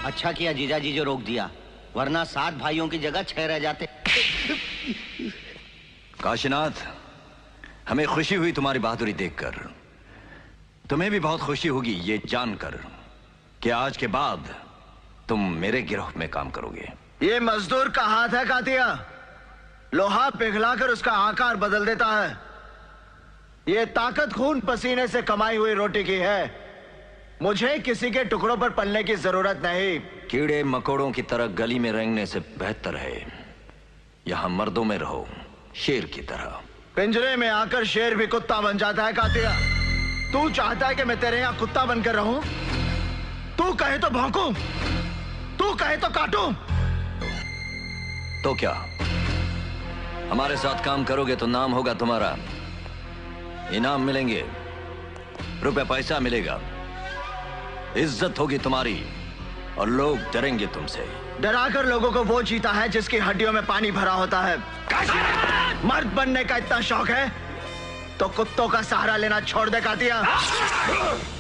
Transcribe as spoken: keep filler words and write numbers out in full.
अच्छा किया जीजा जी जो रोक दिया, वरना सात भाइयों की जगह छह रह जाते। काशीनाथ, हमें खुशी हुई तुम्हारी बहादुरी देखकर। तुम्हें भी बहुत खुशी होगी ये जानकर कि आज के बाद तुम मेरे गिरोह में काम करोगे। ये मजदूर का हाथ है कातिया, लोहा पिघलाकर उसका आकार बदल देता है। ये ताकत खून पसीने से कमाई हुई रोटी की है। मुझे किसी के टुकड़ों पर पलने की जरूरत नहीं। कीड़े मकोड़ों की तरह गली में रेंगने से बेहतर है यहां मर्दों में रहो, शेर की तरह। पिंजरे में आकर शेर भी कुत्ता बन जाता है कातिया। तू चाहता है कि मैं तेरे यहां कुत्ता बनकर रहूं? तू कहे तो भौंकूं, तू कहे तो काटूं। तो क्या हमारे साथ काम करोगे तो नाम होगा तुम्हारा, इनाम मिलेंगे, रुपए पैसा मिलेगा, इज्जत होगी तुम्हारी और लोग डरेंगे तुमसे। डराकर लोगों को वो जीता है जिसकी हड्डियों में पानी भरा होता है। मर्द बनने का इतना शौक है तो कुत्तों का सहारा लेना छोड़ दे कातिया।